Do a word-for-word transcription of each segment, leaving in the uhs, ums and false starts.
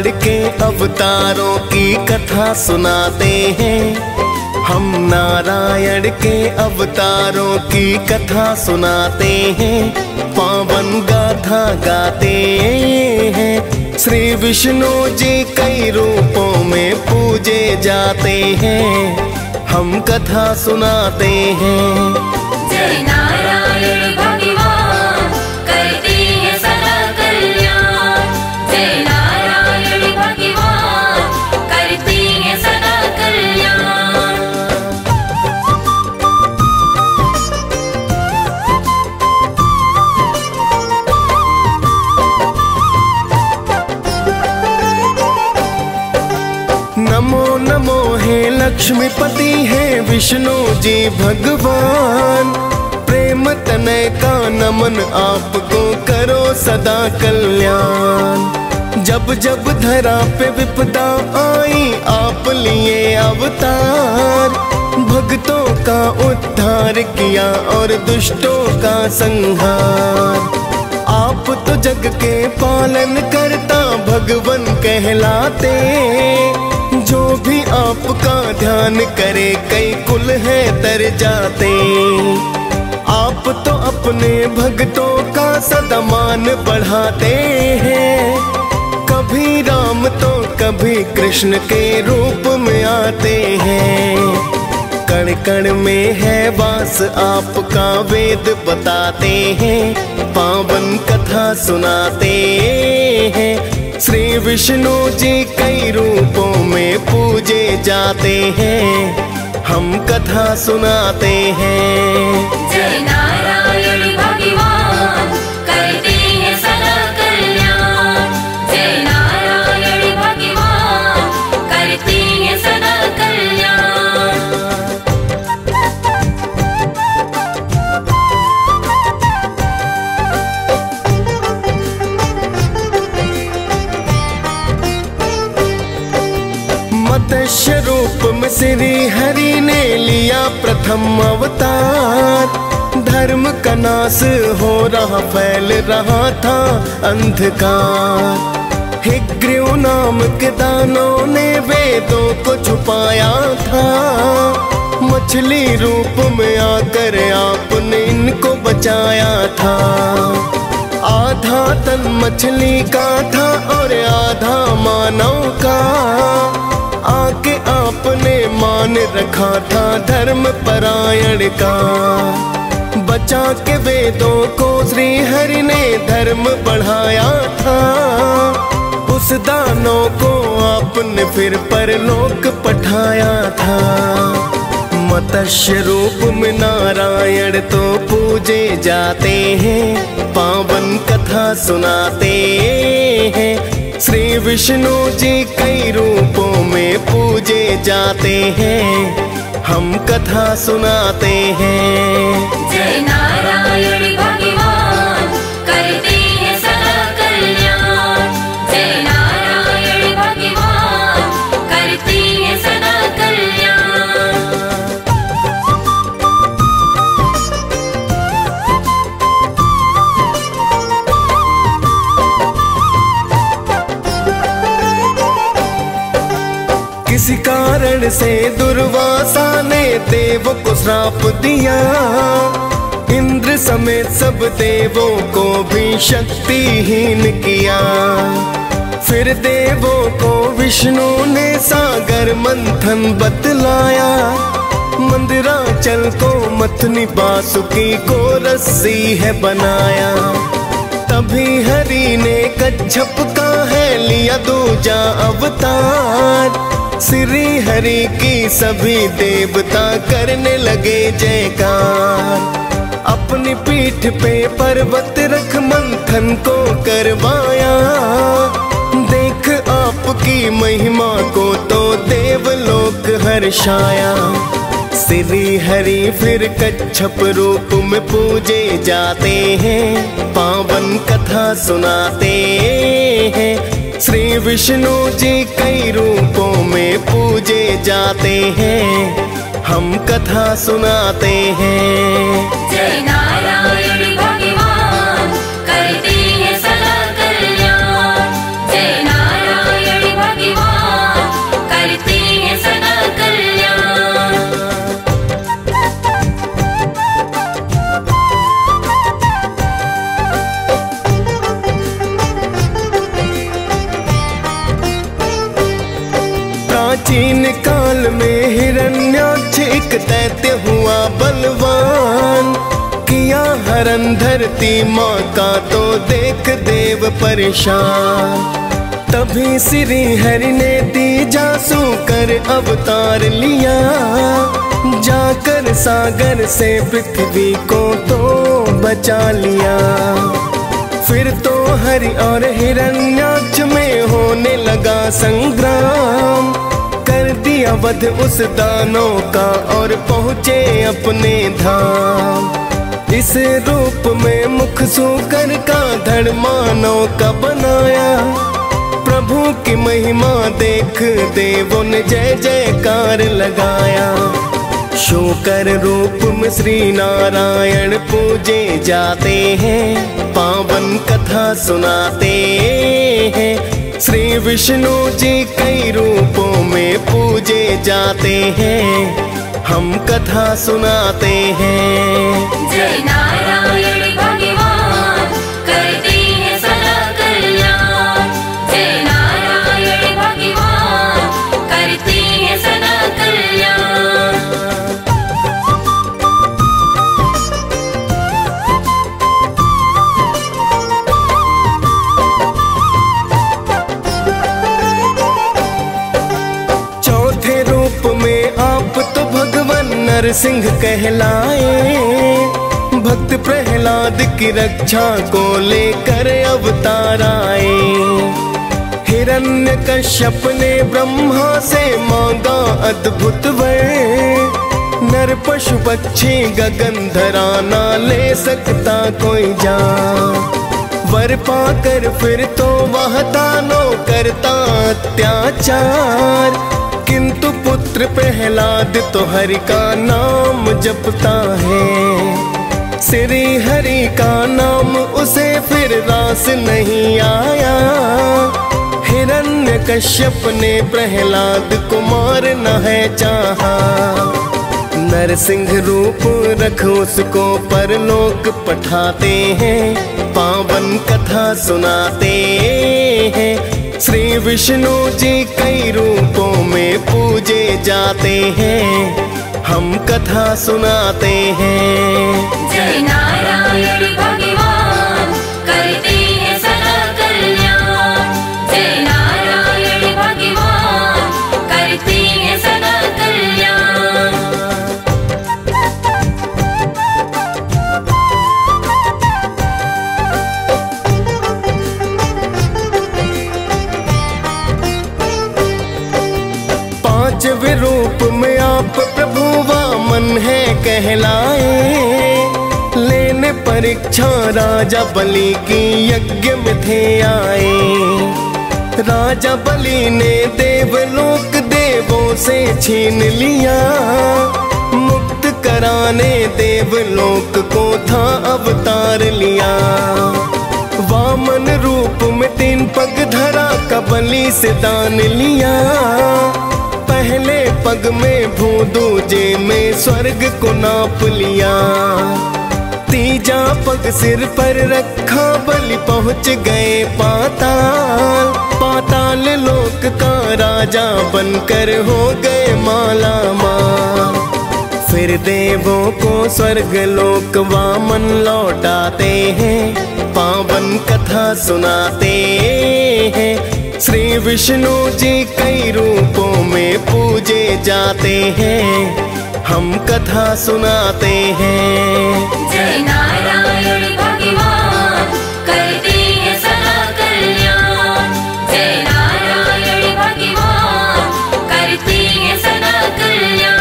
नारायण के अवतारों की कथा सुनाते हैं। हम नारायण के अवतारों की कथा सुनाते हैं, पावन गाथा गाते हैं। श्री विष्णु जी कई रूपों में पूजे जाते हैं, हम कथा सुनाते हैं। जय नारायण भगवान करते हैं सदा कल्याण। जय नारायण भगवान करते हैं सदा कल्याण। नमो नमो हे लक्ष्मीपति है विष्णु जी भगवान। प्रेम तनय का नमन आपको करो सदा कल्याण। जब जब धरा पे विपदा आई आप लिए अवतार। भक्तों का उद्धार किया और दुष्टों का संहार। आप तो जग के पालन करता भगवन कहलाते। जो भी आपका ध्यान करे कई कुल है तर जाते। आप तो अपने भक्तों का सदा मान बढ़ाते हैं। कभी राम तो कभी कृष्ण के रूप में आते हैं। कण कण में है वास आपका वेद बताते हैं, पावन कथा सुनाते हैं। श्री विष्णु जी कई रूपों में पूजे जाते हैं, हम कथा सुनाते हैं। जय नारायण भगवान करते हैं सदा कल्याण। जय नारायण भगवान करते हैं सदा कल्याण। मत्स्य रूप में श्री हरि ने लिया प्रथम अवतार। धर्म का नाश हो रहा फैल रहा था अंधकार। हिग्रीव नाम के दानों ने वेदों को छुपाया था। मछली रूप में आकर आपने इनको बचाया था। आधा तन मछली का था और आधा मानव का। आके आपने मान रखा था धर्म परायण का। बचा के वेदों को श्री हरि ने धर्म बढ़ाया था। उस दानों को आपने फिर परलोक पठाया था। मत्स्य रूप में नारायण तो पूजे जाते हैं, पावन कथा सुनाते हैं। श्री विष्णु जी कई रूपों में पूजे जाते हैं, हम कथा सुनाते हैं। जय नारायण भगवान करते हैं सदा कल्याण। जय नारायण भगवान करते हैं सदा कल्याण। किसी कारण से दुर्वासा ने देव को श्राप दिया। इंद्र समेत सब देवों को भी शक्तिहीन किया। फिर देवों को विष्णु ने सागर मंथन बतलाया। मंदिराचल को मथनी बासुकी को रस्सी है बनाया। तभी हरि ने कच्छप का है लिया दूजा अवतार। श्री हरि की सभी देवता करने लगे जयकार। अपनी पीठ पे पर्वत रख मंथन को करवाया। देख आपकी महिमा को तो देवलोक हर्षाया। श्री हरि फिर कच्छप रूप में पूजे जाते हैं, पावन कथा सुनाते हैं। श्री विष्णु जी कई रूपों में पूजे जाते हैं, हम कथा सुनाते हैं। जय नारायण भगवान करते हैं सदा कल्याण। जय नारायण प्राचीन काल में हिरण्याक्ष एक दैत्य हुआ बलवान, किया हरण धरती माँ का तो देख देव परेशान। तभी श्री हरि ने तीजासु कर अवतार लिया, जाकर सागर से पृथ्वी को तो बचा लिया। फिर तो हरि और हिरण्याक्ष में होने लगा संग्राम, कर दिया वध उस दानव का और पहुँचे अपने धाम। इस रूप में मुख सूकर का धड़ मानव का बनाया, प्रभु की महिमा देख देवों ने जय जयकार लगाया। शूकर रूप में श्री नारायण पूजे जाते हैं, पावन कथा सुनाते हैं। श्री विष्णु जी कई रूपों में पूजे जाते हैं, हम कथा सुनाते हैं। जय नारायण भगवान करते हैं सदा कल्याण। जय नारायण भगवान करते हैं सदा कल्याण। चौथे रूप में आप तो भगवान नरसिंह कहलाए, भक्त प्रहलाद की रक्षा को लेकर अवतार आए। हिरण्यकश्यप ने ब्रह्मा से मांगा अद्भुत वर, नर पशु पक्षी गगन धरा ना ले सकता कोई जान। वर पाकर फिर तो वह दानों करता अत्याचार, किंतु पुत्र प्रहलाद तो हरि का नाम जपता है। श्री हरि का नाम उसे फिर रास नहीं आया, हिरण्यकश्यप ने प्रहलाद को मारना है चाहा। नरसिंह रूप रख उसको परलोक पठाते हैं, पावन कथा सुनाते हैं। श्री विष्णु जी कई रूपों में पूजे जाते हैं, हम कथा सुनाते हैं। जय नारायण भगवान करते हैं सदा कल्याण। जय नारायण भगवान करते हैं सदा कल्याण। पांचवें रूप में आप प्रभु वामन है कहलाए, लेने परीक्षा राजा बलि की यज्ञ में थे आए। राजा बलि ने देवलोक देवों से छीन लिया, मुक्त कराने देवलोक को था अवतार लिया। वामन रूप में तीन पग धरा का बलि से दान लिया, पहले पग में भू दूजे में स्वर्ग को नाप लिया। तीजा पग सिर पर रखा बलि पहुँच गए पाताल, पाताल लोक का राजा बनकर हो गए माला माल। फिर देवों को स्वर्ग लोक वामन लौटाते हैं, पावन कथा सुनाते हैं। श्री विष्णु जी कई रूपों में पूजे जाते हैं, हम कथा सुनाते हैं। जय नारायण भगवान करते हैं सदा कल्याण। जय नारायण भगवान करते हैं सदा कल्याण।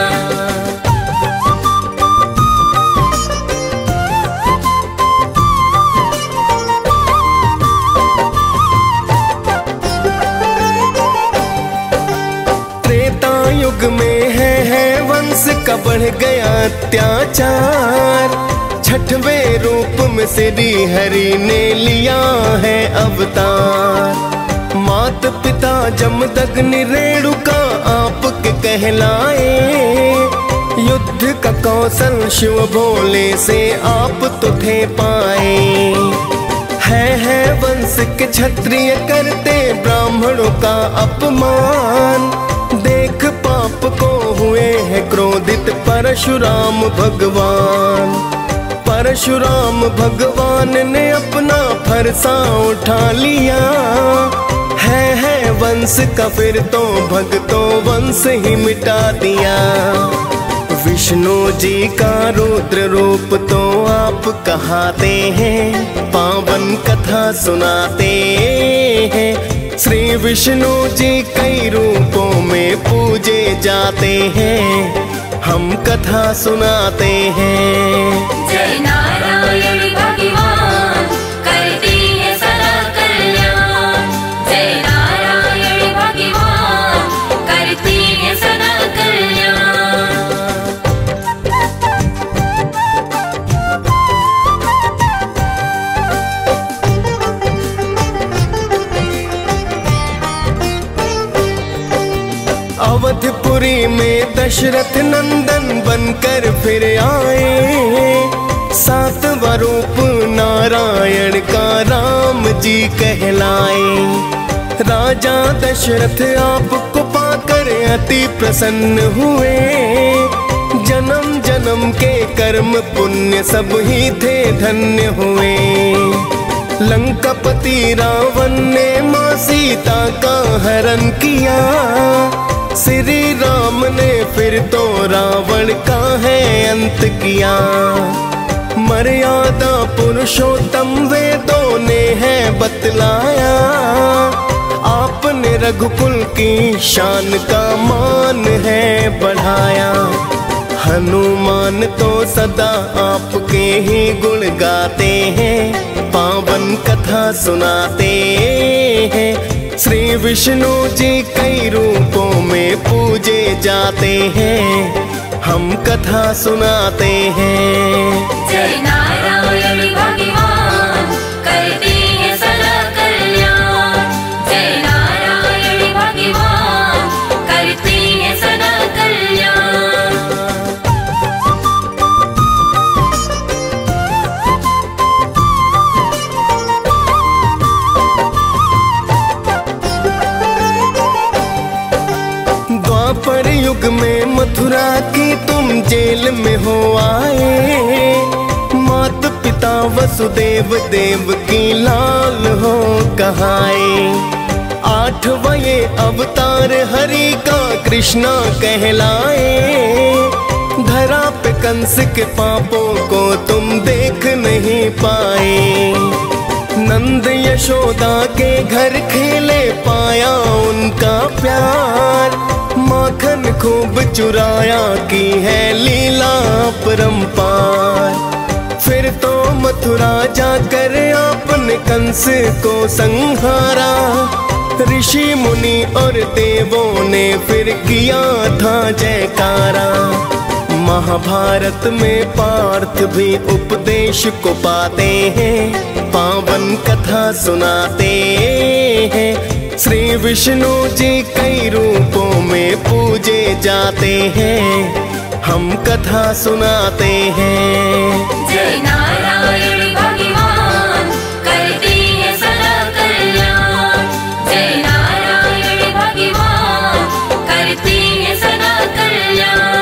युग में है है वंश का बढ़ गया अत्याचार, छठवें रूप में श्री हरि ने लिया है अवतार। मात पिता जमदग्नि रेणुका आपके कहलाए, युद्ध का कौशल शिव भोले से आप तो थे पाए। है है वंश के क्षत्रिय करते ब्राह्मणों का अपमान, पाप को हुए हैं क्रोधित परशुराम भगवान। परशुराम भगवान ने अपना फरसा उठा लिया। है है वंश का फिर तो भक्तों वंश ही मिटा दिया। विष्णु जी का रुद्र रूप तो आप कहाते हैं, पावन कथा सुनाते हैं। श्री विष्णु जी कई रूपों में पूजे जाते हैं, हम कथा सुनाते हैं। जय नारायण भगवान करती है सदा कल्याण। जय नारायण भगवान करती है सदा कल्याण। अवधपुरी में दशरथ नंदन बनकर फिर आए। सातवां रूप नारायण का राम जी कहलाए। राजा दशरथ आपको पाकर अति प्रसन्न हुए। जन्म जन्म के कर्म पुण्य सब ही थे धन्य हुए। लंकापति रावण ने मां सीता का हरण किया। श्री राम ने फिर तो रावण का है अंत किया। मर्यादा पुरुषोत्तम वेदों ने है बतलाया। आपने रघुकुल की शान का मान है बढ़ाया। हनुमान तो सदा आपके ही गुण गाते हैं, पावन कथा सुनाते हैं। श्री विष्णु जी कई रूपों में पूजे जाते हैं, हम कथा सुनाते हैं। जय नारायण भगवान करती है सदा कल्याण। जय नारायण भगवान करती है सदा कल्याण। द्वापर युग में मथुरा की तुम जेल में हो आए। मात पिता वसुदेव देव की लाल हो कहाए। आठवां ये अवतार हरि का कृष्णा कहलाए। धरा पे कंस के पापों को तुम देख नहीं पाए। नंद यशोदा के घर खेले पाया उनका प्यार। माखन खूब चुराया की है लीला परंपार। फिर तो मथुरा जाकर आपने कंस को संहारा। ऋषि मुनि और देवों ने फिर किया था जयकारा। महाभारत में पार्थ भी उपदेश को पाते हैं, पावन कथा सुनाते हैं। श्री विष्णु जी कई रूपों में पूजे जाते हैं, हम कथा सुनाते हैं। जय नारायण भगवान करती है सदा कल्याण। जय नारायण भगवान करती है सदा कल्याण।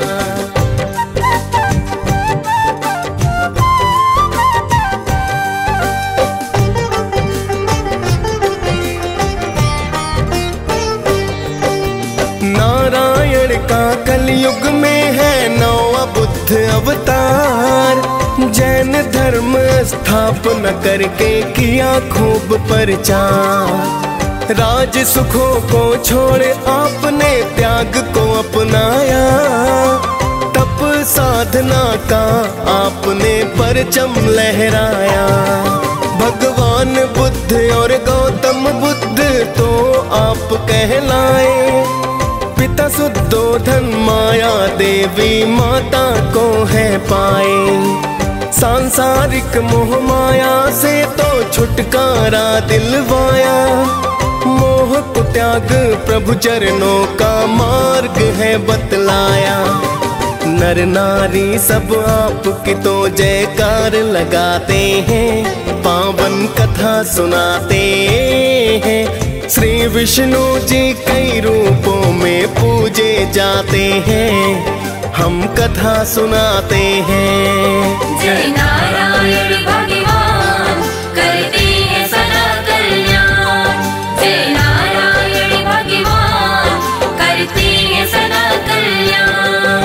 नारायण का कलयुग में है नौवा बुद्ध अवतार। जैन धर्म स्थापना करके किया खूब प्रचार। राज सुखों को छोड़ आपने त्याग को अपनाया। तप साधना का आपने परचम लहराया। भगवान बुद्ध और गौतम बुद्ध तो आप कहलाए। पिता सुद्धोधन माया देवी माता को है पाए। सांसारिक मोह माया से तो छुटकारा दिलवाया। मोह को त्याग प्रभु चरणों का मार्ग है बतलाया। नर नारी सब आपकी तो जयकार लगाते हैं, पावन कथा सुनाते हैं। श्री विष्णु जी कई रूपों में पूजे जाते हैं, हम कथा सुनाते हैं। जय नारायण भगवान करते हैं सदा कल्याण। जय नारायण भगवान करते हैं सदा कल्याण।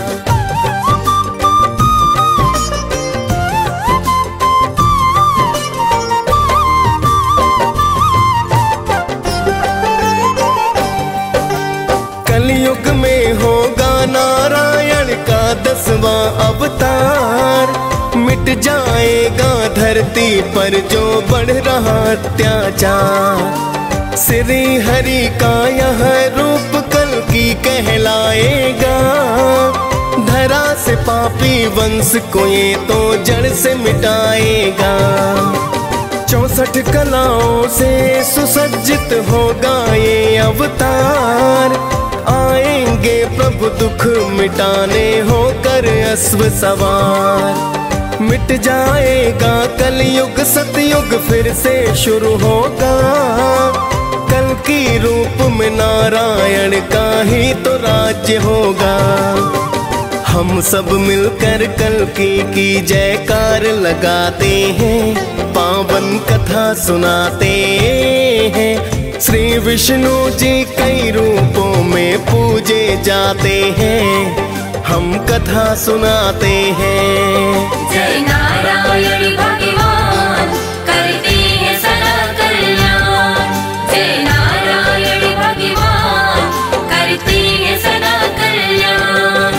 कलयुग में होगा नारायण का दसवां अवतार, मिट जाएगा धरती पर जो बढ़ रहा अत्याचार। श्री हरि का यह रूप कल्कि कहलाएगा, धरा से पापी वंश को ये तो जड़ से मिटाएगा। चौसठ कलाओं से सुसज्जित होगा ये अवतार, आएंगे प्रभु दुख मिटाने होकर अश्व सवार। मिट जाएगा कलयुग सतयुग फिर से शुरू होगा, कल की रूप में नारायण का ही तो राज्य होगा। हम सब मिलकर कल्कि की जयकार लगाते हैं, पावन कथा सुनाते हैं। श्री विष्णु जी कई रूपों में पूजे जाते हैं, हम कथा सुनाते हैं। जय नारायण भगवान करते हैं सदा कल्याण। जय नारायण भगवान करते हैं सदा कल्याण।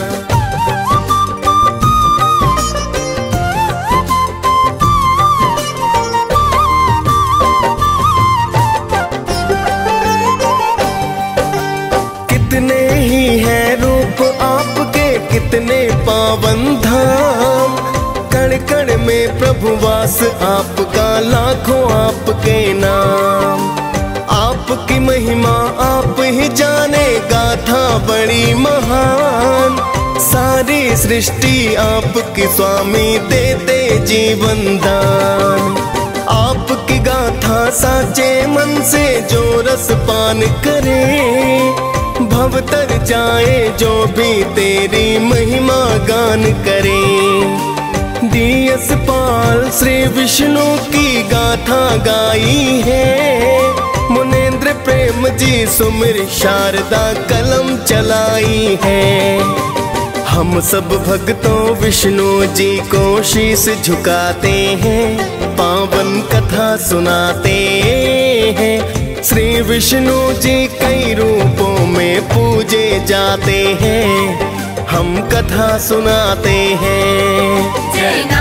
कितने ही हैं रूप आपके, कितने पावन धाम, कण कण में प्रभु वास आपका, लाखों आपके नाम। आपकी महिमा आप ही जाने, गाथा बड़ी महान, सारी सृष्टि आपकी स्वामी देते जीवन दान। आपकी गाथा साचे मन से जो रस पान करे, भवतर जाए जो भी तेरी महिमा गान करे। डीएस पाल श्री विष्णु की गाथा गाई है, मुनेन्द्र प्रेम जी सुमिर शारदा कलम चलाई है। हम सब भक्तों विष्णु जी को शीश झुकाते हैं, पावन कथा सुनाते हैं। श्री विष्णु जी कई रूपों में पूजे जाते हैं, हम कथा सुनाते हैं। जय